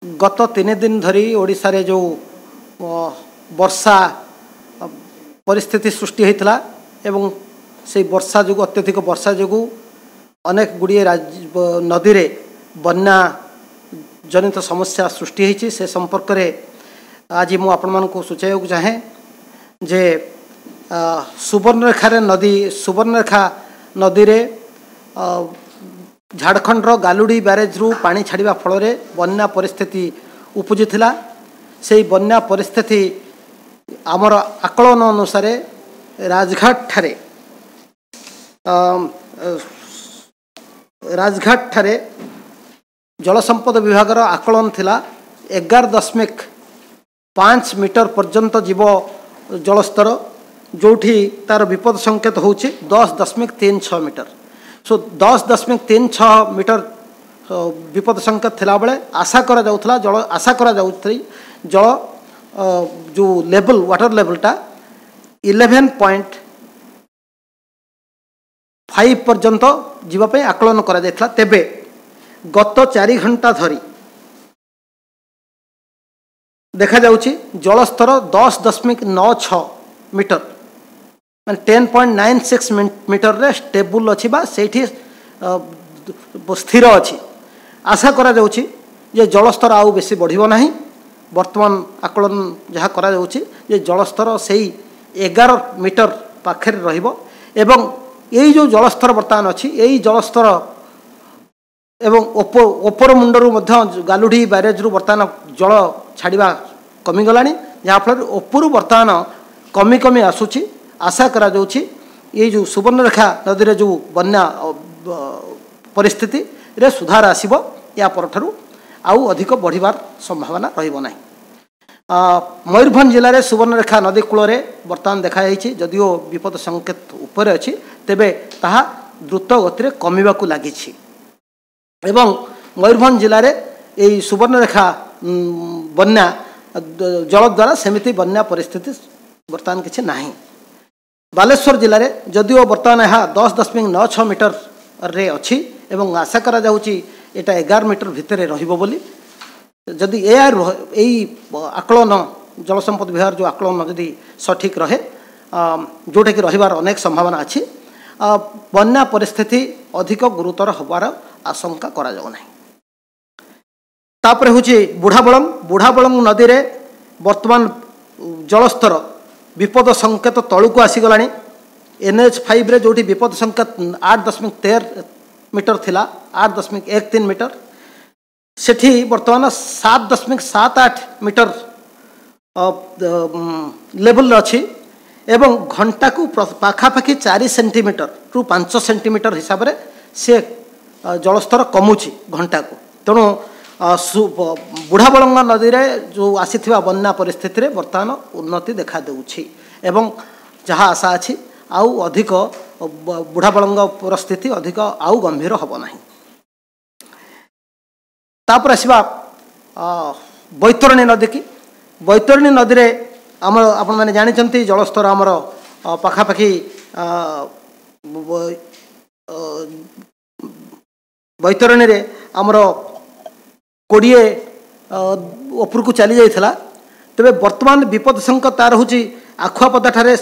गत 3 दिन धरी ओडिशा रे जो वर्षा परिस्थिति सृष्टि होता एवं से वर्षा जो अत्यधिक वर्षा जो अनेक गुड़िए नदी रे बन्या जनित समस्या सृष्टि होती से संपर्क में आज मु आपण मानक सूचाइक चाहे जे सुवर्णरेखा नदी रे झारखंड गालुडी ब्यारेज रु पानी छाड़ा फल बन्या परिस्थिति उपजी से बन्या परिस्थिति आमर आकलन अनुसार राजघाट ठारे जलसंपद विभाग आकलन थिला 11.5 मीटर पर्यंत जीव जलस्तर जोठी तार विपद संकेत होची 10.36 मीटर। सो 10.36 मीटर विपद संकेत थिला बेले आशा करा जाउथला जल जो लेवल वाटर लेवलटा 11.5 पर्यंत जीवाई आकलन करा जायथला। तेबे गत 4 घंटा धरी देखा जाउची जलस्तर 10.96 मीटर माने 10.96 मीटर रे स्टेबल अछि बा सेठी स्थिर अछि। आशा करा जाउची जे जलस्तर आउ बेसी बढ़िबो नाही। वर्तमान आकलन जहाँ करा जाउची जे जलस्तर सेही 11 मीटर पाखरे रहिबो एवं यही जो जलस्तर वर्तमान अछि यही जलस्तर एवं ओपर मुंडरू मध्य गालुडी ब्यारेज रु वर्तमान जल छाड़ा कमिगलानी जहाँ फल ओपर वर्तमान कमी कमी आसूची। आशा करा जाउची ये जो सुवर्णरेखा नदी रे जो बन्या परिस्थिति रे सुधार आसीबो या परठारु आउ अधिक बढ़िबार संभावना रहिबो नाही। मयूरभंज जिले में सुवर्णरेखा नदी कूल बर्तमान देखा जदिओ विपद संकेत उपर अच्छी तेबे ताहा द्रुत गति कमिबा को लागिछि एवं मयूरभंज जिले में यही सुवर्णरेखा बन्या जल द्वारा सेमिति बन्या परिस्थिति बर्तमान किछि नाही। बालेश्वर जिले में जदिओ बर्तमान यह 10.96 मीटर रे अच्छी एवं आशा करा जाउची एटा 11 मीटर भितर रहिबो बोली। जदि यही आकलन जलसंपद विभाग जो आकलन जदि सठिक रहे जोटा कि रहिबार अनेक संभावना अच्छी बन्या परिस्थिति अधिक गुरुतर होबार आशंका करा जाउ नाही। तापर होची बुढ़ाबलंग नदी रे वर्तमान जलस्तर विपद संकेत तलुक आसीगलानी। NH5 रे जोटी विपद संकेत 8.13 मीटर थिला 8.13 मीटर सेठी वर्तमान 7.78 मीटर लेवल अच्छी एवं घंटा को पाखापाखि 4 सेंटीमीटर रु 5 सेंटीमीटर हिसाब से से जलस्तर कमुची घंटा को। तेणु बुढ़ाबलंग नदी रे जो आसीथिबा बन्या परिस्थिति रे वर्तमान उन्नति देखा देउछि एवं जहाँ आशा अच्छी आउ अधिक बुढ़ाबलंग परिस्थिति अधिक आउ गंभीर हब नाही। तापर आसवा बैतरणी नदी की बैतरणी नदी रे आमर आपण माने जानिचंती जलस्तर आमर पाखापाखि बैतरणी रे आमर 20 ऊपर को चली जाइथिला। तबे वर्तमान विपद संकेत तार होची आखुआपदा ठारे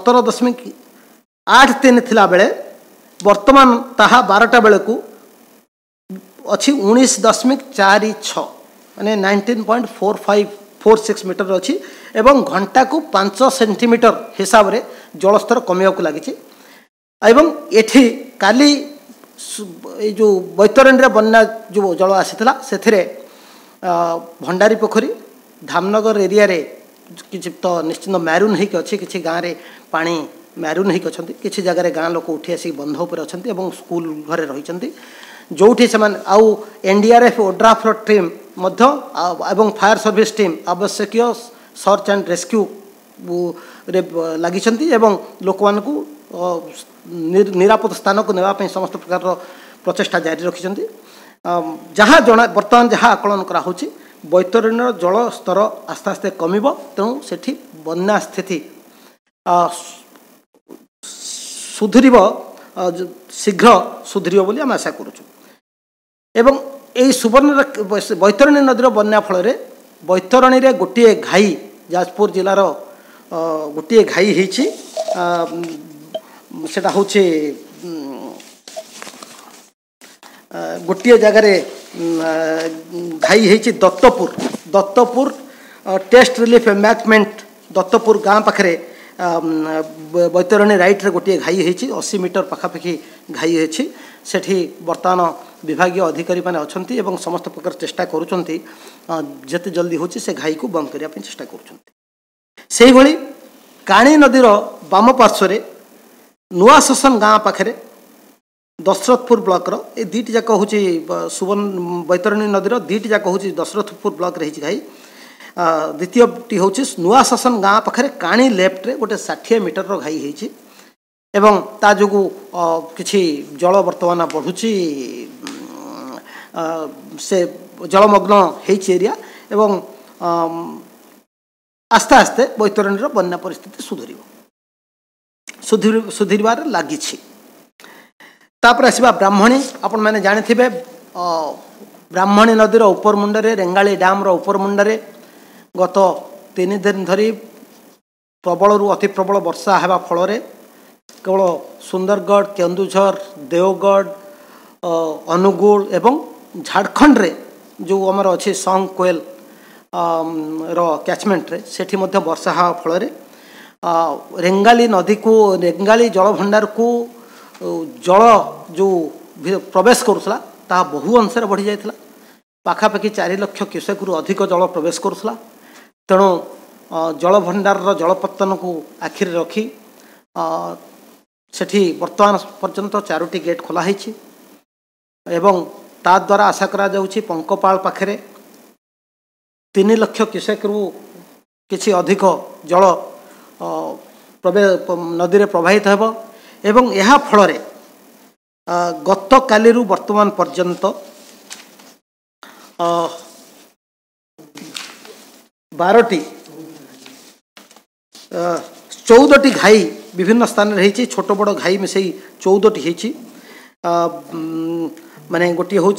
17.83 थिला बेले वर्तमान ताहा 12टा बेले को अच्छी 19.46 माने 19.4546 मीटर अच्छी एवं घंटा को 5 सेंटीमीटर हिसाब रे जलस्तर कमिया को लगी एवं एठी काली जो बैतरणी रे बन्या जो जल आसीथिला सेथिरे भंडारी पोखरी धामनगर एरिया रे किछि तो निश्चित मैरून होइक अछि किछि गाँ रे पानी मैरून होइक अछंती किछि जगह रे गाँ लोक उठी आसी बंध उपर अछंती एवं स्कूल घरे रहिचंती जोठी से आउ NDRF ओड्राफ टीम मध्य एवं फायर सर्विस टीम आवश्यकीय सर्च एंड रेस्क्यू रे लागिचंती एवं लोक मानकु निरापद स्थान को नेबा समस्त प्रकार प्रचेष्टा जारी रखिचंती। जहाँ जना वर्तमान जहाँ आकलन करा होची बैतरणी जल स्तर आस्ते आस्ते कमिबो तेणु सेठी बन्या स्थिति सुधरिब शीघ्र सुधरिब बोली आम आशा करूँ। एवं यही सुवर्ण बैतरणी नदीर बन्या फल बैतरणी रे गोटे घाई जाजपुर जिलार गोटे घाई होती सेटा हूँ गोटे जगार घाई होती Dattapur Dattapur test relief embankment Dattapur गाँ पाखे बैतरणी राइट रे गोटे घाई होती 80 मीटर पाखापाखि घाई होती सेठी बर्तमान विभागीय अधिकारी माने अछंती एवं समस्त प्रकार चेष्टा करूछंती जते जल्दी होची से घाई को बंद करिया पे चेष्टा करूछंती सेही भली काणी नदीर वाम पार्श्व नुआ शसन गाँ पाखे दशरथपुर ब्लॉक रो ए दीटी जाक हूँ सुवर्ण बैतरणी नदीर दीटी जाक हूँ दशरथपुर ब्लॉक रही घाई द्वितीयटी हूँ नुआ शसन गाँ पाखे काणी लेफ्ट रे गोटे 60 मीटर रो घाई होती एवं ता जोगु किछि जल वर्तमान बढ़ुची से जलमग्न होती एरिया एवं आस्ते आस्ते बैतरणी बन्या परिस्थिति सुधीरबार लगी तापर आसवा ब्राह्मणी आपण मैंने जानी ब्राह्मणी नदीर उपर मुंडे रेंगाली डैम उपर मुंडे गत 3 दिन धरी प्रबल अति प्रबल वर्षा हेबा फल केवल सुंदरगढ़ केन्दुझर देवगढ़ अनुगुल एवं झारखंड रे जो आमर अच्छे संग कोएल रो कैचमेंट रे सेठी मध्य वर्षा हाँ फल रेंगाली नदी को रेंगाली जल भंडार को जल जो प्रवेश करुला ता बहु अंश बढ़ी जाता पाखापाखि 4 लाख क्यूसेक रु अधिक जल प्रवेश करुला तेणु जल भंडार जलपतन को आखिर रखी सेठी वर्तमान पर्यंत 4टी गेट खोला है एवं ता द्वारा आशा करा जाउछि पंकपाल पाखरे 3 लाख क्यूसेक रु किछि अधिक जल नदी रे प्रवाहित हेबो एवं यह फल गत काली वर्तमान पर्यंत 12टी 14टी घाई विभिन्न स्थान रही छोट बड़ घाई मिसई 14टी होती माने गोटे हूँ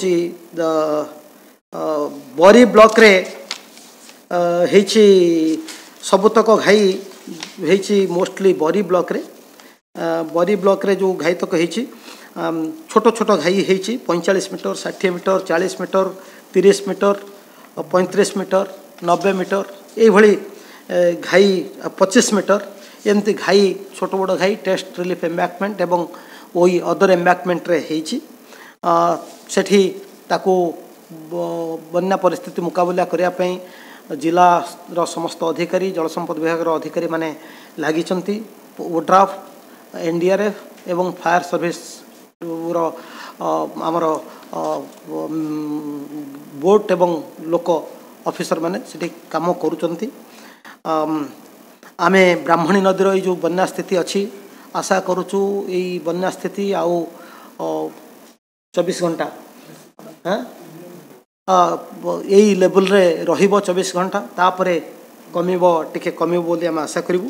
बरी ब्लॉक रे होती सबुतक घाई होती मोस्टली बरी ब्लॉक रे जो घाई तक होती छोट छोट घाई होती 45 metre 60 metre 40 metre 30 metre 35 metre 90 metre ये घाई 25 मीटर एमती घाई छोट बड़ घाई टेस्ट रिलीफ एम्बैंकमेंट एवं वही अदर एम्बैंकमेंट रे होती सेठी ताकू बन्या परिस्थिति मुकाबला करने जिला समस्त अधिकारी जल संपद विभाग अधिकारी माने लगी ओड्राफ एनडीआरएफ एवं फायर सर्विस आमर बोट एवं लोक ऑफिसर माने सेठी काम करुचंती आमे ब्राह्मणी नदीर जो बन्या स्थिति अच्छी आशा करुचु यही बन्या स्थिति आउ 24 घंटा यही लेवल रे रहिबो 24 घंटा तापरे कमिबो टिके कमिबो बोली आम आशा करिबु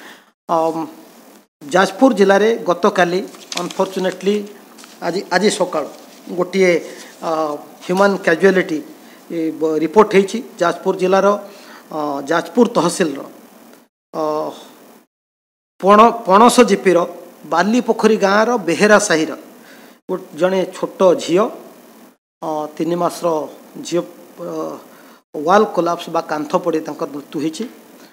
जाजपुर जिले में गत काली अनफॉर्चुनेटली आज सकाळ गोटे ह्यूमन कैजुअलिटी रिपोर्ट होती जाजपुर जिलार जाजपुर तहसिल पणस जीपीर बाली पोखरी गाँव बेहेरा साहिर जड़े छोट झील 3 मासर झील वाल कोलाप्स बा कांथ पड़ी मृत्यु होती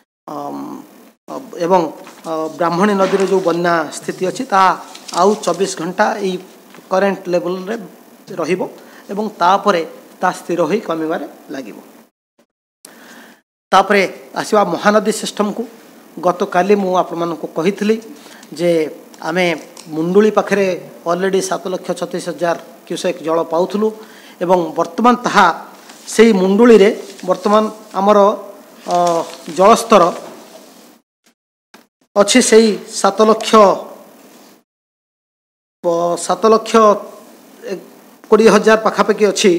एवं ब्राह्मणी नदी जो बन्या स्थिति अच्छी आउ 24 घंटा यही करेन्ट लेवल रे रहिबो एवं तापरे ता स्थिर होई कमिबारे लागिबो तापरे आसीबा महानदी सिस्टम को गत काली मु आपण मानको कहितली जे आमे मुंडुली पाखरे ऑलरेडी 7,36,000 क्यूसेक जल पाउथलु एवं वर्तमान ताहा सेही मुंडुली रे वर्तमान आमर जलस्तर अच्छी से 7,20,000 पाखापाखि अच्छी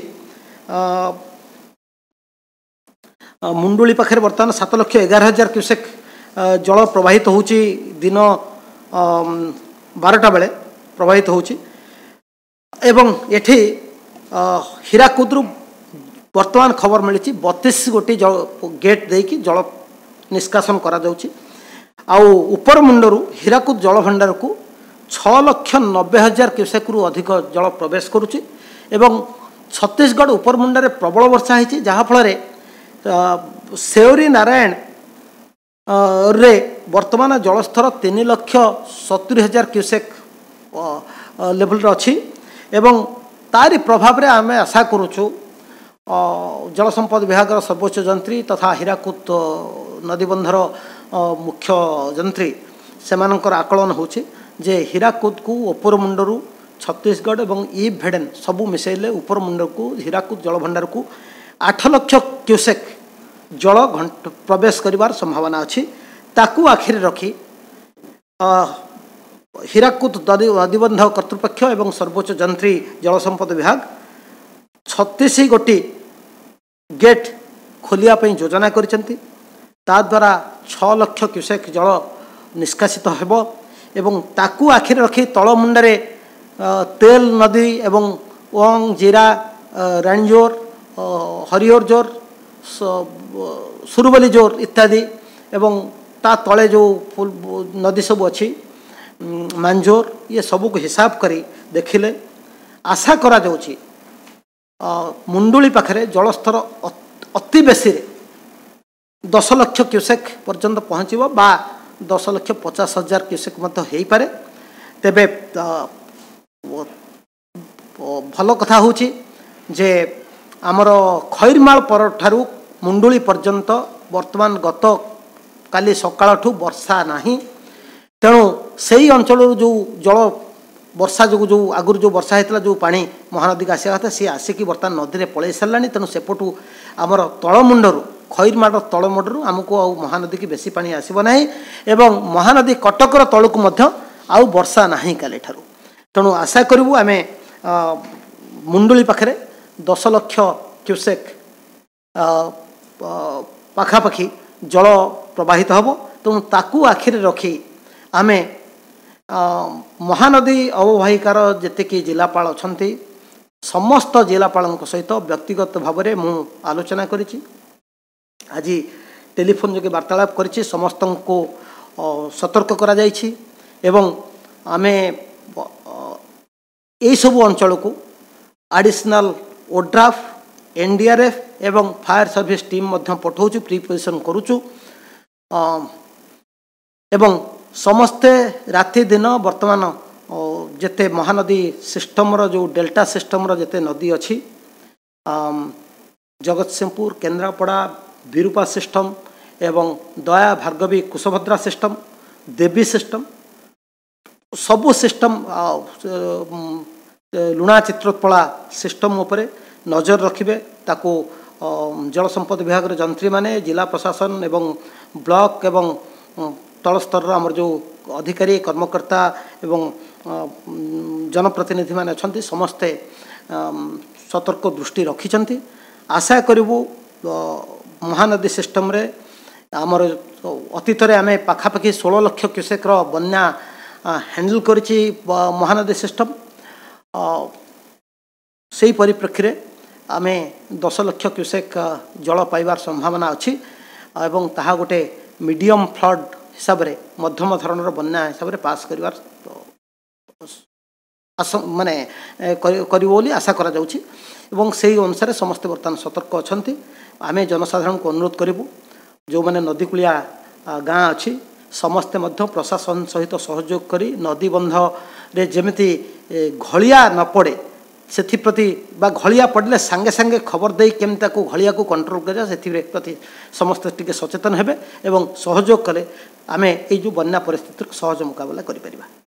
मुंडुली पाखे बर्तमान 7,11,000 क्यूसेक जल प्रवाहित होची दिन 12टा बेले प्रवाहित होची एवं एठी हीराकुदरू वर्तमान खबर मिली 32 गोटी गेट देकी जल निष्कासन करा जाउची आउ ऊपर मुंडरू हीराकुद जल भंडार को 6,90,000 क्यूसेक रु अधिक जल प्रवेश करुची एवं छत्तीसगढ़ ऊपर मुंडारे प्रबल वर्षा होती जहाँफल सेवरी नारायण रे वर्तमान जलस्तर 3,70,000 क्यूसेक लेवल अच्छी एवं तारी प्रभाव रे आमे आशा करुचु जल संपद विभाग सर्वोच्च जंत्री तथा हीराकुद नदीबंधर मुख्य जंत्री सेमानकर आकलन होची जे हीराकुद को ऊपर मुंडरू छत्तीसगढ़ एवं ई भेडेन सबू मिसेले ऊपर मुंडर को हीराकुद जल भंडार को 8 लाख क्यूसेक जल प्रवेश करिवार संभावना अच्छी ताकू आखिर रखी हीराकुद नदीबंध कर्तृपक्ष एवं सर्वोच्च जंत्री जल संपद विभाग 36 गोटी गेट खोलिया पई योजना करिसेंती ता द्वारा 6 लाख क्यूसेक जल निष्कासित हेबो एवं ताकू आखिर रखी तल मुंडरे तेल नदी एवं ओंग जीरा राणीजोर हरिहर जोर सुरबली जोर इत्यादि एवं ता तले जो नदी सब अच्छी मांजोर ये सबू को हिसाब करी देखिले आशा करा जाउची मुंडुली पाखरे जलस्तर अति बेसी 10 लाख क्यूसेक पर्यंत पहुँचब बा 10,50,000 क्यूसेक मध्य हो पारे तेबे भल कथा होची जे आमर खैरमाल पर ठारू मुंडुली पर्यंत वर्तमान गत काली सकाळठू वर्षा नाही तेणु सही अंचल जो जल वर्षा जो जो आगुर जो वर्षा होता जो पानी महानदी का आसा था सी आसिकी बर्तमान नदी में पलि सारा तेणु सेपटू आमर तलमुंडरू खैरमाड़ तलमुंडरू आमको आ महानदी की बेसी पानी आसब ना एवं महानदी कटकर तलू आउ वर्षा नाही काली ठारू तेणु आशा करूँ आम मुंडुली पाखे 10 लाख क्यूसेक पाखापाखि जल प्रवाहित हम तेणु ताकू आखिर रखी आमे महानदी अववाहिकार जेतिकी जिलापाल अछंती समस्त जिलापाल सहित व्यक्तिगत भाव में मु आलोचना करिछि आज टेलीफोन जोगे वार्तालाप करिछि समस्त को सतर्क करा जाइछि एवं आमे यही सबू अंचल को एडिशनल ओड्राफ एनडीआरएफ एवं फायर सर्विस टीम मध्य पठाऊँ प्रिपोजिशन करुचु एवं समस्ते राति दिन वर्तमान जेते महानदी सिस्टम जो डेल्टा सिस्टम जेते नदी अच्छी जगतसिंहपुर केन्द्रापड़ा विरूपा सिस्टम एवं दया भार्गवी कुशभद्रा सिस्टम देवी सिस्टम सबु सिस्टम लुणा चित्रोत्पला सिस्टम उपरे नजर रखिबे ताको जल संपद विभाग जंत्री माने जिला प्रशासन एवं ब्लॉक एवं तल स्तर आमर जो अधिकारी कर्मकर्ता एवं जनप्रतिनिधि माने अछंती समस्ते सतर्क दृष्टि रखिछंती आशा करिवु महानदी सिस्टम रे आमर अतीत रे आमे पाखापाखि 16 लाख क्यूसेक बन्या हैंडल करिछि महानदी सिस्टम सही परिप्रेक्षी रे आमे 10 लाख क्यूसेक जल पाइबार संभावना अच्छी एवं ताहा गोटे मीडियम फ्लड हिसाब रे मध्यम धरणर बन्या हिसाब रे पास करिवार माने करिवो बोली आशा करा जाउछि एवं सही अनुसार समस्त बर्तमान सतर्क अछंती आमे जनसाधारण को अनुरोध करिवु जो माने नदी कुलिया गाँ अच्छी समस्ते मध्य प्रशासन सहित सहयोग करी नदी बंध रे जेमिति घलिया न पड़े सेप्रति बा घलिया पड़े सांगे सांगे खबर दे केमता को घलिया को कंट्रोल करा से प्रति समस्त टिके सचेतन हेबे एवं सहयोग कले आमे ए जो बन्या परिस्थिति सहज मुकाबला करि परिबा।